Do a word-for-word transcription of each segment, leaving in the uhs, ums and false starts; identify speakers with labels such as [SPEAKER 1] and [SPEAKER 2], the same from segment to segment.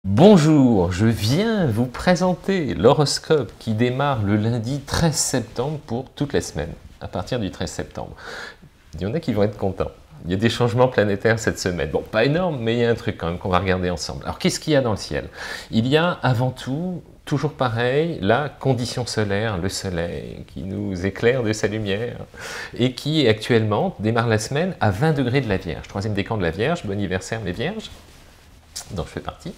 [SPEAKER 1] Bonjour, je viens vous présenter l'horoscope qui démarre le lundi treize septembre pour toute la semaine, à partir du treize septembre. Il y en a qui vont être contents. Il y a des changements planétaires cette semaine. Bon, pas énorme, mais il y a un truc quand même qu'on va regarder ensemble. Alors, qu'est-ce qu'il y a dans le ciel? Il y a avant tout, toujours pareil, la condition solaire, le soleil, qui nous éclaire de sa lumière, et qui actuellement démarre la semaine à vingt degrés de la Vierge. Troisième décan de la Vierge, bon anniversaire mes Vierges, dont je fais partie.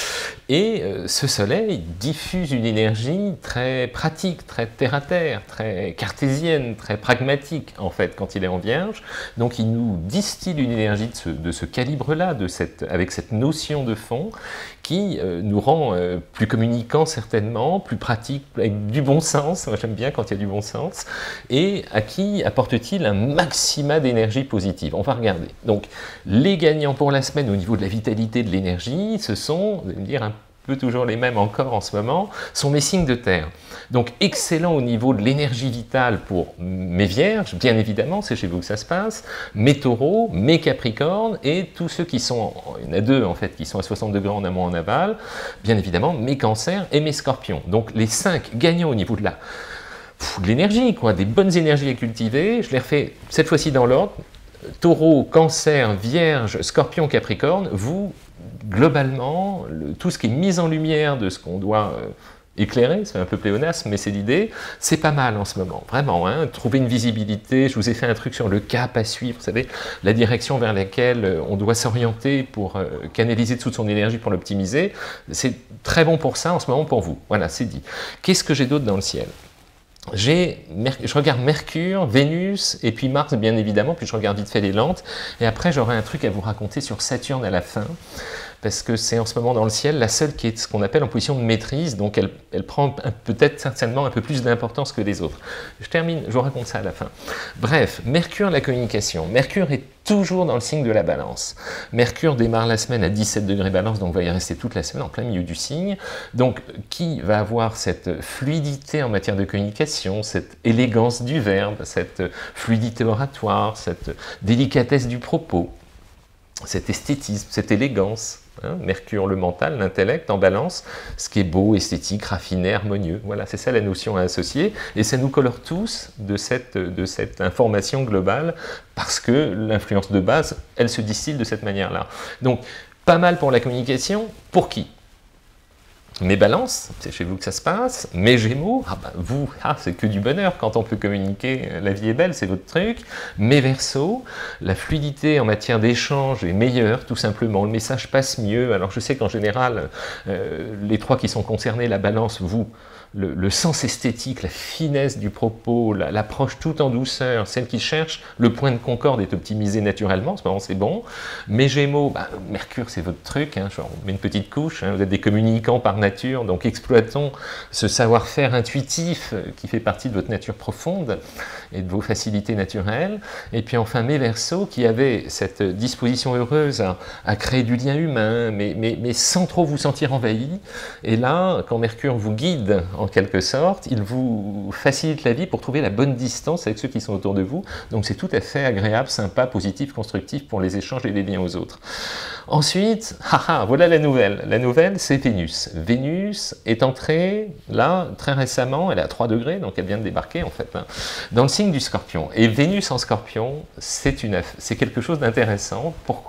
[SPEAKER 1] Et euh, ce soleil diffuse une énergie très pratique, très terre-à-terre, très cartésienne, très pragmatique en fait quand il est en Vierge. Donc il nous distille une énergie de ce, de ce calibre-là, avec cette notion de fond, qui euh, nous rend euh, plus communicants certainement, plus pratiques, avec du bon sens, moi j'aime bien quand il y a du bon sens, et à qui apporte-t-il un maxima d'énergie positive? On va regarder. Donc les gagnants pour la semaine au niveau de la vitalité de l'énergie, ce sont, vous allez me dire, un peu toujours les mêmes encore en ce moment, sont mes signes de terre. Donc excellent au niveau de l'énergie vitale pour mes vierges, bien évidemment, c'est chez vous que ça se passe, mes taureaux, mes capricornes, et tous ceux qui sont, il y en a deux en fait, qui sont à soixante degrés en amont en aval, bien évidemment, mes cancers et mes scorpions. Donc les cinq gagnants au niveau de la de l'énergie, quoi, des bonnes énergies à cultiver, je les refais cette fois-ci dans l'ordre. Taureau, Cancer, Vierge, Scorpion, Capricorne, vous, globalement, le, tout ce qui est mis en lumière de ce qu'on doit euh, éclairer, c'est un peu pléonasme, mais c'est l'idée, c'est pas mal en ce moment, vraiment, hein, trouver une visibilité. Je vous ai fait un truc sur le cap à suivre, vous savez, la direction vers laquelle on doit s'orienter pour euh, canaliser toute son énergie pour l'optimiser, c'est très bon pour ça en ce moment pour vous, voilà, c'est dit. Qu'est-ce que j'ai d'autre dans le ciel? J'ai, je regarde Mercure, Vénus, et puis Mars, bien évidemment, puis je regarde vite fait les lentes, et après j'aurai un truc à vous raconter sur Saturne à la fin, parce que c'est en ce moment dans le ciel la seule qui est ce qu'on appelle en position de maîtrise, donc elle, elle prend peut-être certainement un peu plus d'importance que les autres. Je termine, je vous raconte ça à la fin. Bref, Mercure, la communication. Mercure est toujours dans le signe de la Balance. Mercure démarre la semaine à dix-sept degrés Balance, donc va y rester toute la semaine en plein milieu du signe. Donc, qui va avoir cette fluidité en matière de communication, cette élégance du verbe, cette fluidité oratoire, cette délicatesse du propos, cet esthétisme, cette élégance, hein, Mercure, le mental, l'intellect en Balance, ce qui est beau, esthétique, raffiné, harmonieux. Voilà, c'est ça la notion à associer, et ça nous colore tous de cette, de cette information globale, parce que l'influence de base, elle se distille de cette manière-là. Donc, pas mal pour la communication, pour qui? Mes balances, c'est chez vous que ça se passe. Mes gémeaux, ah ben vous, ah, c'est que du bonheur quand on peut communiquer, la vie est belle, c'est votre truc. Mes verseaux, la fluidité en matière d'échange est meilleure, tout simplement, le message passe mieux. Alors je sais qu'en général, euh, les trois qui sont concernés, la balance, vous, le, le sens esthétique, la finesse du propos, l'approche tout en douceur, celle qui cherche, le point de concorde est optimisé naturellement, en ce moment c'est bon. Mes gémeaux, bah, Mercure c'est votre truc, hein, genre, on met une petite couche, hein, vous êtes des communicants par nature, donc exploitons ce savoir-faire intuitif qui fait partie de votre nature profonde et de vos facilités naturelles. Et puis enfin mes Verseaux qui avaient cette disposition heureuse à, à créer du lien humain, mais, mais, mais sans trop vous sentir envahi. Et là, quand Mercure vous guide en quelque sorte, il vous facilite la vie pour trouver la bonne distance avec ceux qui sont autour de vous. Donc c'est tout à fait agréable, sympa, positif, constructif pour les échanges et les liens aux autres. Ensuite, haha, voilà la nouvelle. La nouvelle, c'est Vénus. Vénus est entrée, là, très récemment, elle est à trois degrés, donc elle vient de débarquer, en fait, hein, dans le signe du Scorpion. Et Vénus en Scorpion, c'est quelque chose d'intéressant. Pourquoi ?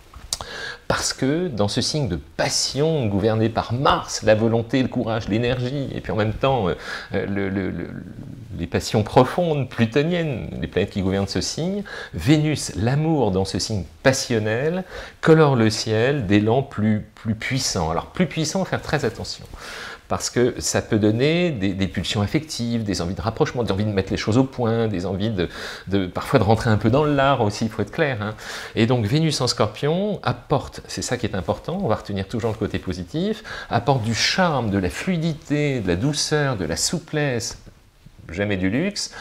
[SPEAKER 1] Parce que dans ce signe de passion gouverné par Mars, la volonté, le courage, l'énergie, et puis en même temps euh, le, le, le, les passions profondes, plutoniennes, les planètes qui gouvernent ce signe, Vénus, l'amour dans ce signe passionnel, colore le ciel d'élan plus, plus puissant. Alors plus puissant, faire très attention. Parce que ça peut donner des, des pulsions affectives, des envies de rapprochement, des envies de mettre les choses au point, des envies de, de parfois de rentrer un peu dans l'art aussi, il faut être clair. Hein. Et donc Vénus en Scorpion apporte, c'est ça qui est important, on va retenir toujours le côté positif, apporte du charme, de la fluidité, de la douceur, de la souplesse, jamais du luxe,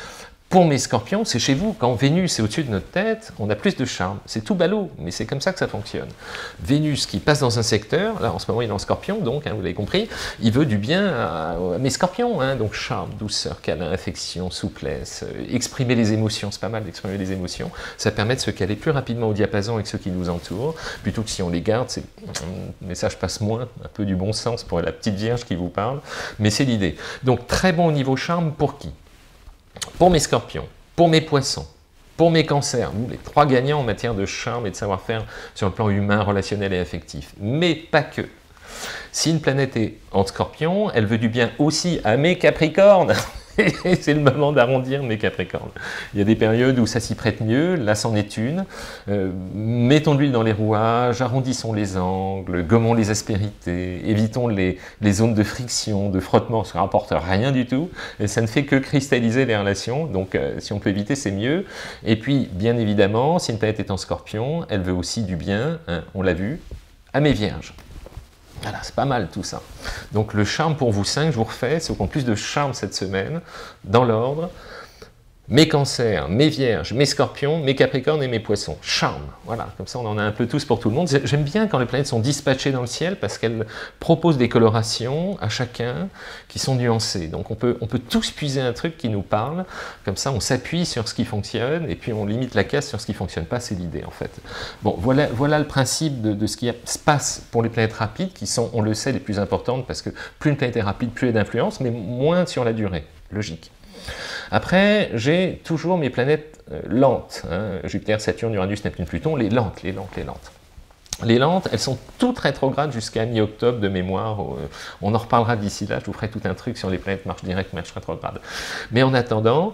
[SPEAKER 1] Pour mes scorpions, c'est chez vous. Quand Vénus est au-dessus de notre tête, on a plus de charme. C'est tout ballot, mais c'est comme ça que ça fonctionne. Vénus qui passe dans un secteur, là en ce moment il est en scorpion, donc hein, vous l'avez compris, il veut du bien à, à mes scorpions. Hein, donc charme, douceur, câlin, affection, souplesse, euh, exprimer les émotions, c'est pas mal d'exprimer les émotions. Ça permet de se caler plus rapidement au diapason avec ceux qui nous entourent, plutôt que si on les garde, c'est, le message passe moins, un peu du bon sens pour la petite vierge qui vous parle, mais c'est l'idée. Donc très bon au niveau charme pour qui ? Pour mes scorpions, pour mes poissons, pour mes cancers, nous les trois gagnants en matière de charme et de savoir-faire sur le plan humain, relationnel et affectif. Mais pas que. Si une planète est en scorpion, elle veut du bien aussi à mes capricornes. C'est le moment d'arrondir mes capricornes. Il y a des périodes où ça s'y prête mieux, là c'en est une. Euh, mettons de l'huile dans les rouages, arrondissons les angles, gommons les aspérités, évitons les, les zones de friction, de frottement, ça ne rapporte rien du tout, et ça ne fait que cristalliser les relations, donc euh, si on peut éviter, c'est mieux. Et puis, bien évidemment, si une planète est en scorpion, elle veut aussi du bien, hein, on l'a vu, à mes vierges. Voilà, c'est pas mal tout ça. Donc le charme pour vous cinq, je vous refais, ceux qui ont plus de charme cette semaine, dans l'ordre, mes cancers, mes vierges, mes scorpions, mes capricornes et mes poissons. Charme, voilà, comme ça on en a un peu tous pour tout le monde. J'aime bien quand les planètes sont dispatchées dans le ciel parce qu'elles proposent des colorations à chacun qui sont nuancées. Donc on peut, on peut tous puiser un truc qui nous parle, comme ça on s'appuie sur ce qui fonctionne et puis on limite la casse sur ce qui ne fonctionne pas, c'est l'idée en fait. Bon, voilà, voilà le principe de, de ce qui se passe pour les planètes rapides qui sont, on le sait, les plus importantes parce que plus une planète est rapide, plus elle a d'influence, mais moins sur la durée, logique. Après, j'ai toujours mes planètes euh, lentes, hein, Jupiter, Saturne, Uranus, Neptune, Pluton, les lentes, les lentes, les lentes. Les lentes, elles sont toutes rétrogrades jusqu'à mi-octobre de mémoire. Euh, on en reparlera d'ici là, je vous ferai tout un truc sur les planètes marche directe, marche rétrograde. Mais en attendant,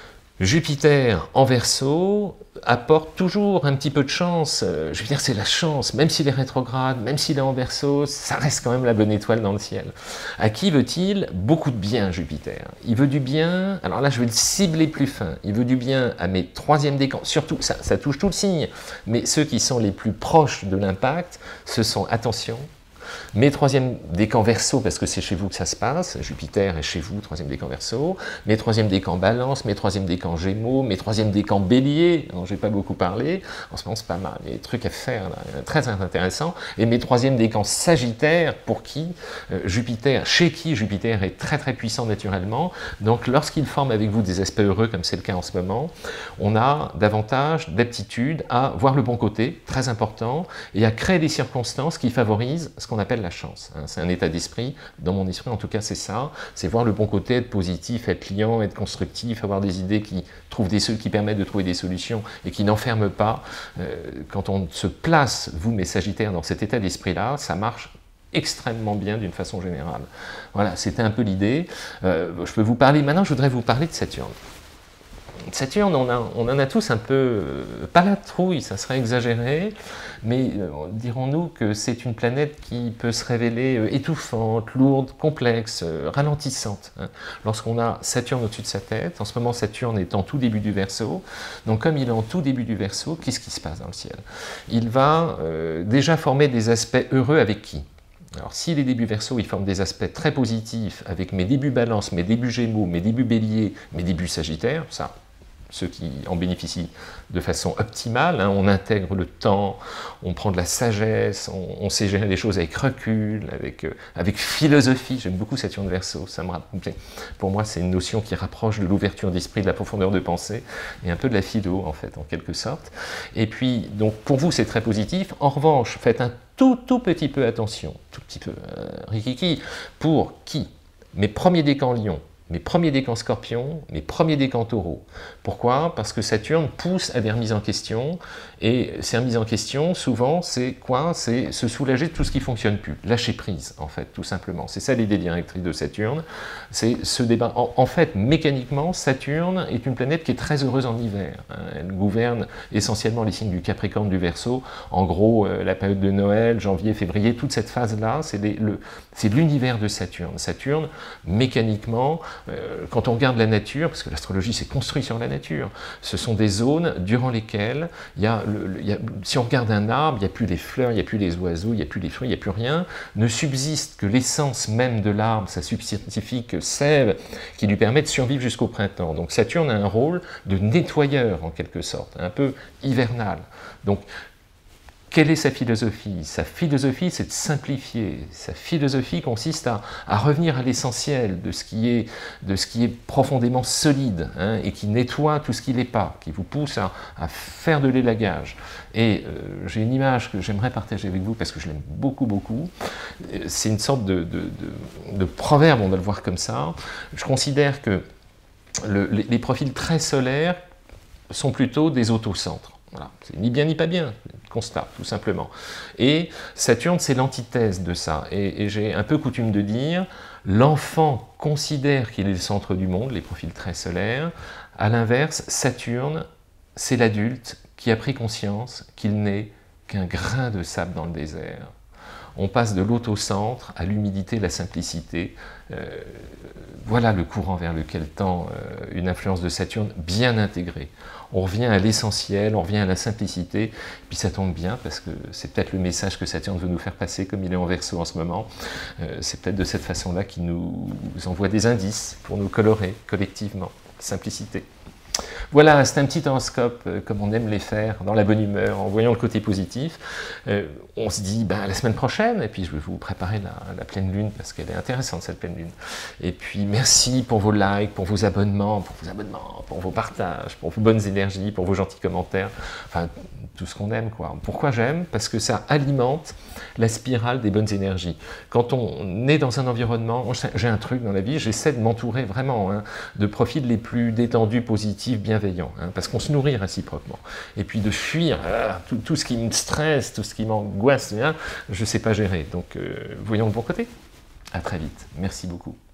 [SPEAKER 1] Jupiter en Verseau apporte toujours un petit peu de chance. Jupiter, c'est la chance, même s'il est rétrograde, même s'il est en Verseau, ça reste quand même la bonne étoile dans le ciel. À qui veut-il? Beaucoup de bien, Jupiter. Il veut du bien, alors là je vais le cibler plus fin, il veut du bien à mes troisièmes décans, surtout, ça, ça touche tout le signe, mais ceux qui sont les plus proches de l'impact, ce sont, attention, mes troisièmes décans Verseau, parce que c'est chez vous que ça se passe, Jupiter est chez vous, troisième décan Verseau, mes troisièmes décans Balance, mes troisièmes décans Gémeaux, mes troisièmes décans Bélier, dont je n'ai pas beaucoup parlé, en ce moment c'est pas mal, il y a des trucs à faire, là, très très intéressant, et mes troisièmes décans Sagittaire, pour qui euh, Jupiter, chez qui Jupiter est très très puissant naturellement, donc lorsqu'il forme avec vous des aspects heureux, comme c'est le cas en ce moment, on a davantage d'aptitude à voir le bon côté, très important, et à créer des circonstances qui favorisent ce qu'on appelle la chance. C'est un état d'esprit, dans mon esprit en tout cas c'est ça, c'est voir le bon côté, être positif, être liant, être constructif, avoir des idées qui, trouvent des, qui permettent de trouver des solutions et qui n'enferment pas. Euh, quand on se place, vous mes Sagittaires, dans cet état d'esprit-là, ça marche extrêmement bien d'une façon générale. Voilà, c'était un peu l'idée. Euh, je peux vous parler, maintenant je voudrais vous parler de Saturne. Saturne, on, a, on en a tous un peu, euh, pas la trouille, ça serait exagéré, mais euh, dirons-nous que c'est une planète qui peut se révéler euh, étouffante, lourde, complexe, euh, ralentissante. Hein. Lorsqu'on a Saturne au-dessus de sa tête, en ce moment Saturne est en tout début du Verseau, donc comme il est en tout début du Verseau, qu'est-ce qui se passe dans le ciel? Il va euh, déjà former des aspects heureux avec qui? Alors, si les débuts Verseau, ils forment des aspects très positifs avec mes débuts Balance, mes débuts Gémeaux, mes débuts Bélier, mes débuts Sagittaire, ça, ceux qui en bénéficient de façon optimale, hein, on intègre le temps, on prend de la sagesse, on, on sait gérer les choses avec recul, avec, euh, avec philosophie. J'aime beaucoup Saturne Verseau, ça me rappelle, pour moi c'est une notion qui rapproche de l'ouverture d'esprit, de la profondeur de pensée, et un peu de la philo en fait, en quelque sorte. Et puis, donc pour vous c'est très positif, en revanche, faites un tout tout petit peu attention, tout petit peu, euh, rikiki, pour qui? Mes premiers décans Lion, mes premiers décans Scorpion, mes premiers décans Taureau. Pourquoi? Parce que Saturne pousse à des remises en question, et ces remises en question, souvent, c'est quoi? C'est se soulager de tout ce qui ne fonctionne plus, lâcher prise, en fait, tout simplement. C'est ça l'idée directrice de Saturne, c'est ce débat. En, en fait, mécaniquement, Saturne est une planète qui est très heureuse en hiver. Hein. Elle gouverne essentiellement les signes du Capricorne, du Verseau. En gros, euh, la période de Noël, janvier, février, toute cette phase-là, c'est l'univers de Saturne. Saturne, mécaniquement, Euh, quand on regarde la nature, parce que l'astrologie c'est construit sur la nature, ce sont des zones durant lesquelles, il y a le, le, il y a, si on regarde un arbre, il n'y a plus les fleurs, il n'y a plus les oiseaux, il n'y a plus les fruits, il n'y a plus rien, ne subsiste que l'essence même de l'arbre, sa substantifique sève, qui lui permet de survivre jusqu'au printemps. Donc Saturne a un rôle de nettoyeur en quelque sorte, un peu hivernal. Donc, quelle est sa philosophie? Sa philosophie, c'est de simplifier. Sa philosophie consiste à, à revenir à l'essentiel de, ce qui est, de ce qui est profondément solide, hein, et qui nettoie tout ce qui n'est pas, qui vous pousse à, à faire de l'élagage. Et euh, j'ai une image que j'aimerais partager avec vous parce que je l'aime beaucoup, beaucoup. C'est une sorte de, de, de, de proverbe, on va le voir comme ça. Je considère que le, les, les profils très solaires sont plutôt des autocentres. Voilà. C'est ni bien ni pas bien, constat, tout simplement. Et Saturne, c'est l'antithèse de ça. Et, et j'ai un peu coutume de dire, l'enfant considère qu'il est le centre du monde, les profils très solaires. À l'inverse, Saturne, c'est l'adulte qui a pris conscience qu'il n'est qu'un grain de sable dans le désert. On passe de l'autocentre à l'humilité, la simplicité. Euh, voilà le courant vers lequel tend euh, une influence de Saturne bien intégrée. On revient à l'essentiel, on revient à la simplicité, puis ça tombe bien parce que c'est peut-être le message que Saturne veut nous faire passer, comme il est en Verseau en ce moment. Euh, c'est peut-être de cette façon-là qu'il nous envoie des indices pour nous colorer collectivement. Simplicité. Voilà, c'est un petit horoscope, euh, comme on aime les faire, dans la bonne humeur, en voyant le côté positif. Euh, on se dit, ben, la semaine prochaine, et puis je vais vous préparer la, la pleine lune, parce qu'elle est intéressante, cette pleine lune. Et puis, merci pour vos likes, pour vos abonnements, pour vos abonnements, pour vos partages, pour vos bonnes énergies, pour vos gentils commentaires, enfin, tout ce qu'on aime, quoi. Pourquoi j'aime? Parce que ça alimente la spirale des bonnes énergies. Quand on est dans un environnement, j'ai un truc dans la vie, j'essaie de m'entourer vraiment, hein, de profils les plus détendus, positifs, bienveillants, hein, parce qu'on se nourrit réciproquement. Et puis de fuir ah, tout, tout ce qui me stresse, tout ce qui m'angoisse, hein, je ne sais pas gérer. Donc, euh, voyons le bon côté. À très vite. Merci beaucoup.